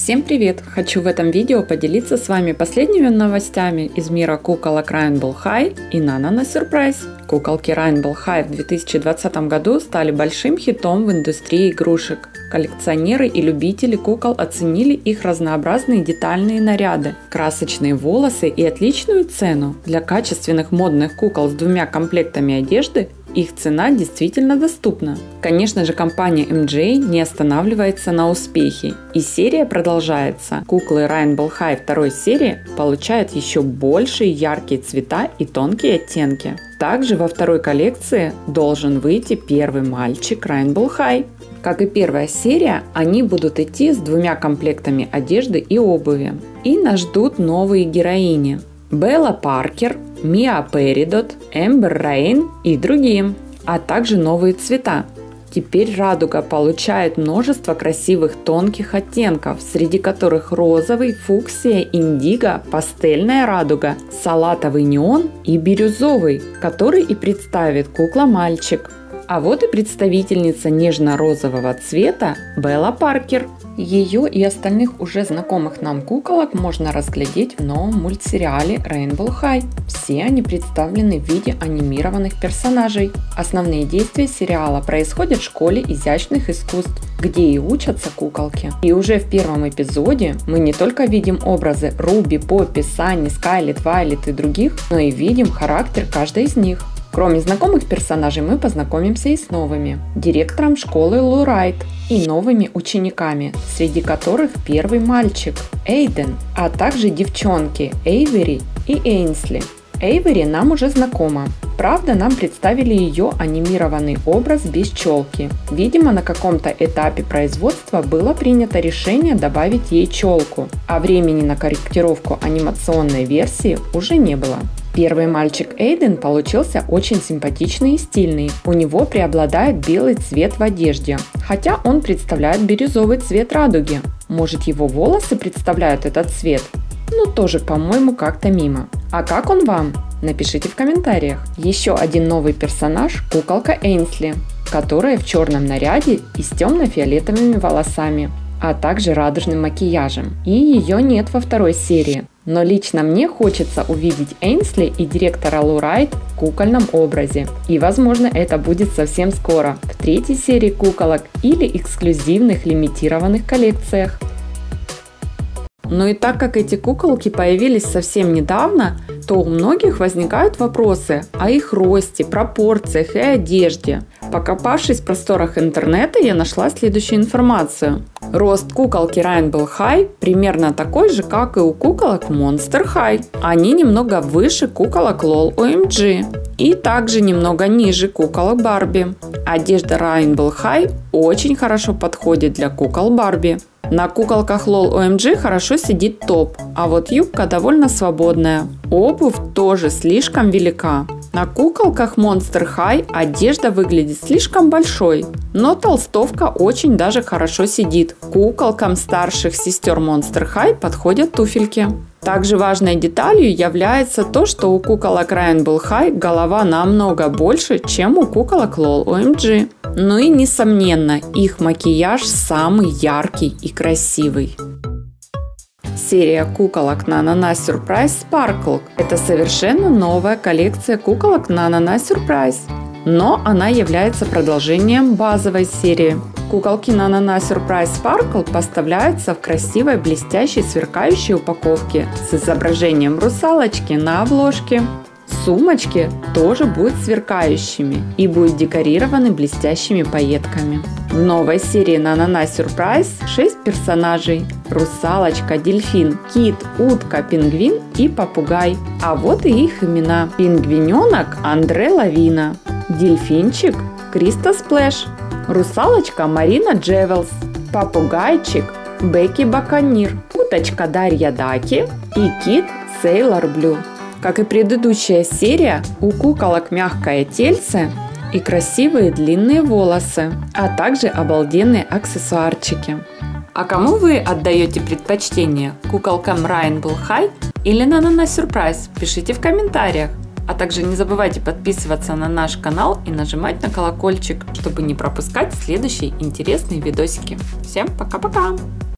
Всем привет! Хочу в этом видео поделиться с вами последними новостями из мира куколок Rainbow High и Nana Surprise. Куколки Rainbow High в 2020 году стали большим хитом в индустрии игрушек. Коллекционеры и любители кукол оценили их разнообразные детальные наряды, красочные волосы и отличную цену. Для качественных модных кукол с двумя комплектами одежды их цена действительно доступна. Конечно же, компания MJ не останавливается на успехе, и серия продолжается. Куклы Rainbow High второй серии получают еще большие яркие цвета и тонкие оттенки. Также во второй коллекции должен выйти первый мальчик Rainbow High. Как и первая серия, они будут идти с двумя комплектами одежды и обуви. И нас ждут новые героини: Белла Паркер, Миа Перидот, Эмбер Рейн и другие, а также новые цвета. Теперь радуга получает множество красивых тонких оттенков, среди которых розовый, фуксия, индиго, пастельная радуга, салатовый неон и бирюзовый, который и представит кукла-мальчик. А вот и представительница нежно-розового цвета Белла Паркер. Ее и остальных уже знакомых нам куколок можно разглядеть в новом мультсериале Rainbow High. Все они представлены в виде анимированных персонажей. Основные действия сериала происходят в школе изящных искусств, где и учатся куколки. И уже в первом эпизоде мы не только видим образы Руби, Поппи, Санни, Скайлет, Вайлет и других, но и видим характер каждой из них. Кроме знакомых персонажей, мы познакомимся и с новыми: директором школы Лу Райт и новыми учениками, среди которых первый мальчик Эйден, а также девчонки Эйвери и Эйнсли. Эйвери нам уже знакома. Правда, нам представили ее анимированный образ без челки. Видимо, на каком-то этапе производства было принято решение добавить ей челку, а времени на корректировку анимационной версии уже не было. Первый мальчик Эйден получился очень симпатичный и стильный. У него преобладает белый цвет в одежде, хотя он представляет бирюзовый цвет радуги. Может, его волосы представляют этот цвет? Ну, тоже, по-моему, как-то мимо. А как он вам? Напишите в комментариях. Еще один новый персонаж – куколка Эйнсли, которая в черном наряде и с темно-фиолетовыми волосами, а также радужным макияжем. И ее нет во второй серии. Но лично мне хочется увидеть Эйнсли и директора Лу Райт в кукольном образе. И возможно, это будет совсем скоро, в третьей серии куколок или эксклюзивных лимитированных коллекциях. Ну и так как эти куколки появились совсем недавно, то у многих возникают вопросы о их росте, пропорциях и одежде. Покопавшись в просторах интернета, я нашла следующую информацию. Рост куколки Rainbow High примерно такой же, как и у куколок Monster High. Они немного выше куколок LOL OMG и также немного ниже куколок Барби. Одежда Rainbow High очень хорошо подходит для кукол Барби. На куколках LOL OMG хорошо сидит топ, а вот юбка довольно свободная. Обувь тоже слишком велика. На куколках Monster High одежда выглядит слишком большой, но толстовка очень даже хорошо сидит. Куколкам старших сестер Monster High подходят туфельки. Также важной деталью является то, что у куколок Rainbow High голова намного больше, чем у куколок LOL OMG. Ну и несомненно, их макияж самый яркий и красивый. Серия куколок Nana Surprise Sparkle – это совершенно новая коллекция куколок Nana Surprise, но она является продолжением базовой серии. Куколки Nana Surprise Sparkle поставляются в красивой блестящей сверкающей упаковке с изображением русалочки на обложке. Сумочки тоже будут сверкающими и будут декорированы блестящими пайетками. В новой серии Nana Surprise 6 персонажей: русалочка, дельфин, кит, утка, пингвин и попугай. А вот и их имена: пингвиненок Андре Лавина, дельфинчик Криста Сплэш, русалочка Марина Джевелс, попугайчик Бекки Баканир, уточка Дарья Даки и кит Сейлор Блю. Как и предыдущая серия, у куколок мягкое тельце и красивые длинные волосы, а также обалденные аксессуарчики. А кому вы отдаете предпочтение? Куколкам Rainbow High или Nana Surprise? Пишите в комментариях. А также не забывайте подписываться на наш канал и нажимать на колокольчик, чтобы не пропускать следующие интересные видосики. Всем пока-пока!